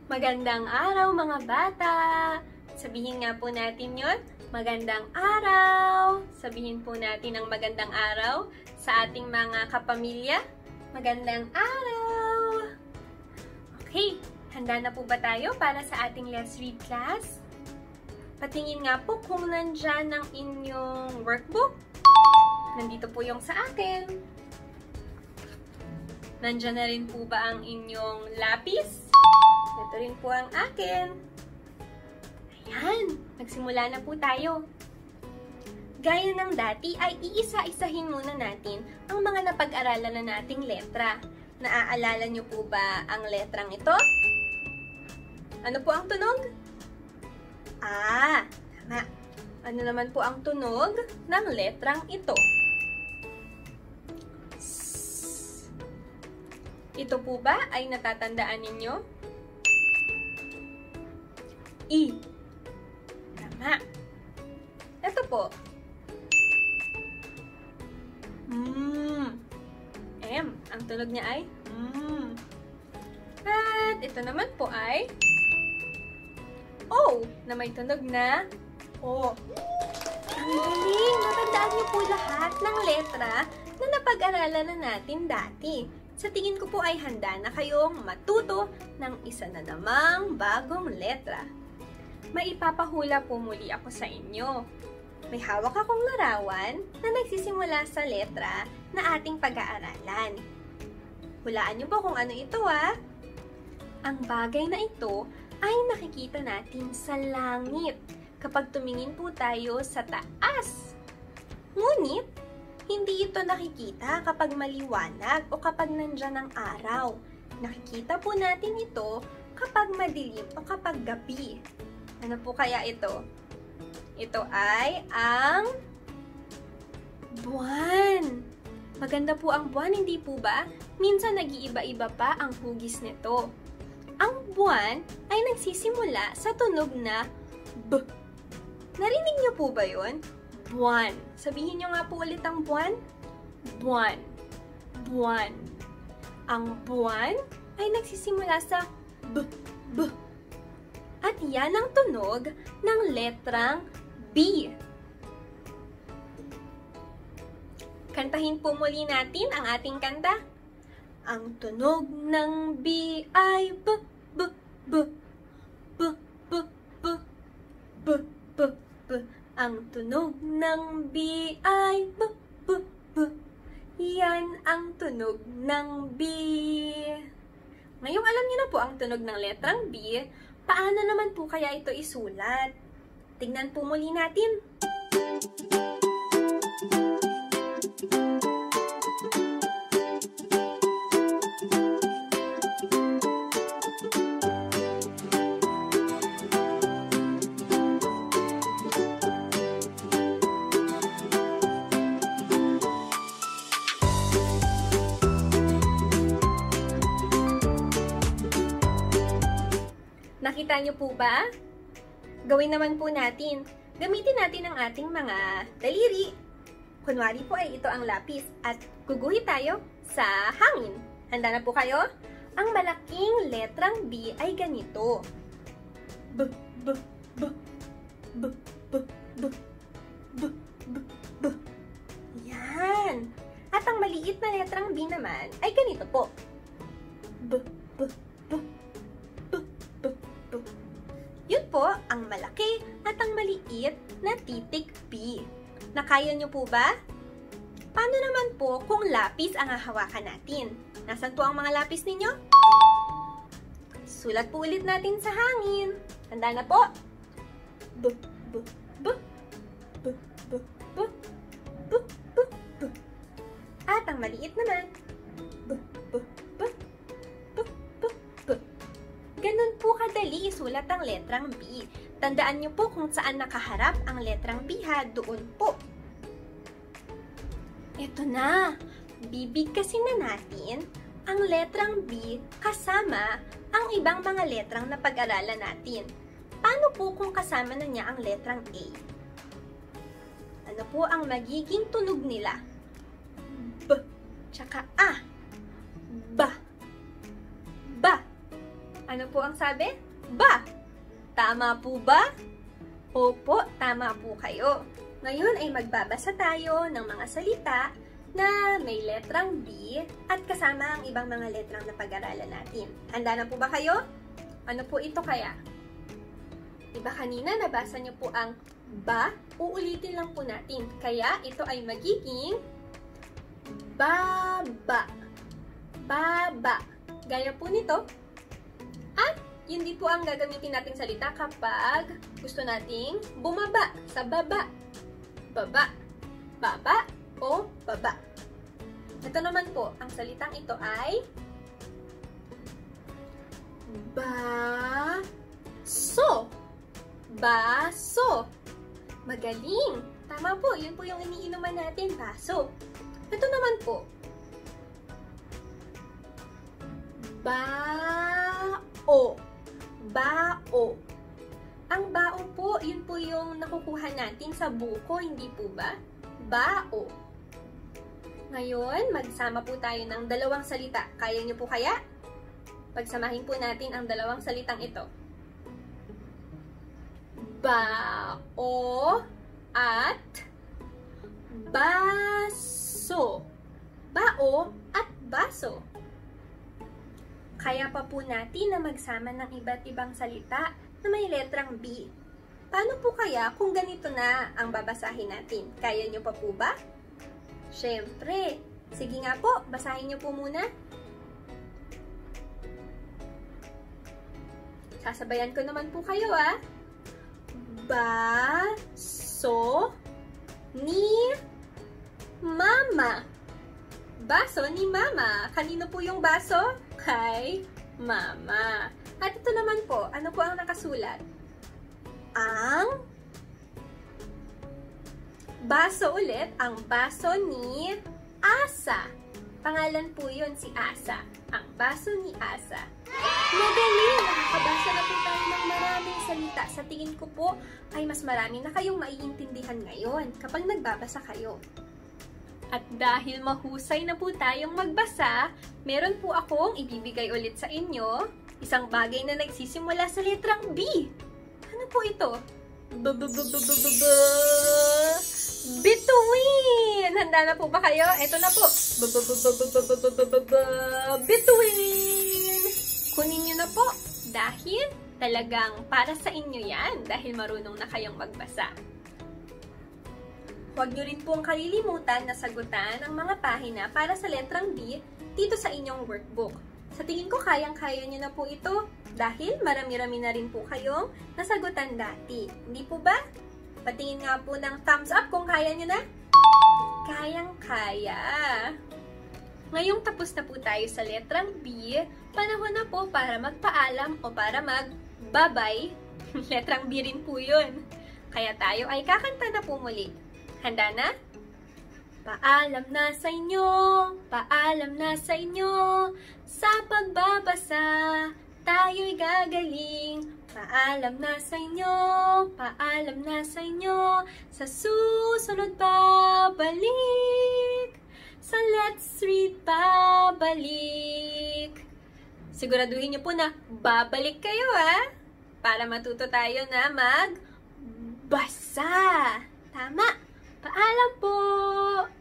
Magandang araw mga bata! Sabihin nga po natin yon, magandang araw! Sabihin po natin ang magandang araw sa ating mga kapamilya. Magandang araw! Okay, handa na po ba tayo para sa ating Let's Read class? Patingin nga po kung nandyan ang inyong workbook. Nandito po yung sa akin. Nandyan na rin po ba ang inyong lapis? Ito rin po ang akin. Ayan, nagsimula na po tayo. Gaya ng dati ay iisa-isahin muna natin ang mga napag-aralan na nating letra. Naaalala niyo po ba ang letrang ito? Ano po ang tunog? Tama. Ano naman po ang tunog ng letrang ito? Ito po ba ay natatandaan ninyo? I. Tama. Ito po. M. Ang tunog niya ay At ito naman po ay O na may tunog na O. Ang galing! Natandaan niyo po lahat ng letra na napag-aralan na natin dati. Sa tingin ko po ay handa na kayong matuto ng isa na namang bagong letra. Maipapahula po muli ako sa inyo. May hawak akong larawan na nagsisimula sa letra na ating pag-aaralan. Hulaan niyo ba kung ano ito Ang bagay na ito ay nakikita natin sa langit kapag tumingin po tayo sa taas. Ngunit, hindi ito nakikita kapag maliwanag o kapag nandyan ang araw. Nakikita po natin ito kapag madilim o kapag gabi. Ano po kaya ito? Ito ay ang buwan. Maganda po ang buwan, hindi po ba? Minsan nag-iiba-iba pa ang hugis nito. Ang buwan ay nagsisimula sa tunog na B. Narinig niyo po ba yun? Buwan. Sabihin niyo nga po ulit ang buwan. Buwan. Buwan. Ang buwan ay nagsisimula sa B. B. At yan ang tunog ng letrang B. Kantahin po muli natin ang ating kanta. Ang tunog ng B ay B, B, B, B, B, B, B, B, B. Ang tunog ng B ay B, B, B. Yan ang tunog ng B. Ngayong alam niyo na po ang tunog ng letrang B, paano naman po kaya ito isulat? Tingnan po muli natin. Nakita niyo po ba? Gawin naman po natin. Gamitin natin ang ating mga daliri. Kunwari po ay ito ang lapis at guguhit tayo sa hangin. Handa na po kayo? Ang malaking letrang B ay ganito. B, B, B, B, B, B, B, B, B. Yan. At ang maliit na letrang B naman ay ganito po. B, B, B, B, B, B. Yun po ang malaki at ang maliit na titik B. Nakaya nyo po ba? Paano naman po kung lapis ang hahawakan natin? Nasaan po ang mga lapis ninyo? Sulat po ulit natin sa hangin. Handa na po? B, B, B, B, B, B, B, B, B. At ang maliit naman. B, B, B, B, B, B. Ganun po kadali isulat ang letrang B. Tandaan niyo po kung saan nakaharap ang letrang B doon po. Ito na. Bibigkasin na natin ang letrang B kasama ang ibang mga letrang na pag-aralan natin. Paano po kung kasama na niya ang letrang A? Ano po ang magiging tunog nila? B, tsaka A. Ba. Ba. Ano po ang sabi? Ba! Tama po ba? Opo, tama po kayo. Ngayon ay magbabasa tayo ng mga salita na may letrang B at kasama ang ibang mga letrang na pag-aralan natin. Handa na po ba kayo? Ano po ito kaya? Diba kanina nabasa niyo po ang ba? Uulitin lang po natin. Kaya ito ay magiging baba. Baba. Gaya po nito. At yun din po ang gagamitin nating salita kapag gusto nating bumaba sa baba. Baba. Baba o baba. Ito naman po, ang salitang ito ay baso. Baso. Magaling. Tama po, yun po yung iniinuman natin, baso. Ito naman po, bao. Bao. Ang bao po, yun po yung nakukuha natin sa buko, hindi po ba? Bao. Ngayon, magsama po tayo ng dalawang salita. Kaya niyo po kaya? Pagsamahin po natin ang dalawang salitang ito. Bao at baso. Bao at baso. Kaya pa po natin na magsama ng iba't ibang salita na may letrang B. Paano po kaya kung ganito na ang babasahin natin? Kaya nyo pa po ba? Siyempre. Sige nga po, basahin nyo po muna. Sasabayan ko naman po kayo Baso ni mama. Baso ni mama. Kanino po yung baso? Kay mama. At ito naman po, ano po ang nakasulat? Ang baso ulit, ang baso ni Asa. Pangalan po yun si Asa. Ang baso ni Asa. Magaling! Nakakabasa na po tayo ng maraming salita. Sa tingin ko po ay mas marami na kayong maiintindihan ngayon kapag nagbabasa kayo. At dahil mahusay na po tayong magbasa, meron po akong ibibigay ulit sa inyo isang bagay na nagsisimula sa letrang B. Ano po ito? Bituin! Handa na po ba kayo? Ito na po. Bituin! Kunin nyo na po dahil talagang para sa inyo yan dahil marunong na kayong magbasa. Huwag nyo rin pong kalilimutan na sagutan ang mga pahina para sa letrang B dito sa inyong workbook. Sa tingin ko kayang-kaya nyo na po ito dahil marami-rami na rin po kayong nasagutan dati. Hindi po ba? Patingin nga po ng thumbs up kung kaya nyo na. Kayang-kaya. Ngayong tapos na po tayo sa letrang B, panahon na po para magpaalam o para mag-babay. Letrang B rin po yun. Kaya tayo ay kakanta na po muli. Handa na? Paalam na sa inyo, paalam na sa inyo, sa pagbabasa, tayo'y gagaling. Paalam na sa inyo, paalam na sa inyo, sa susunod babalik, sa Let's Read babalik. Siguraduhin niyo po na babalik kayo para matuto tayo na magbasa. Tama! Paalam po!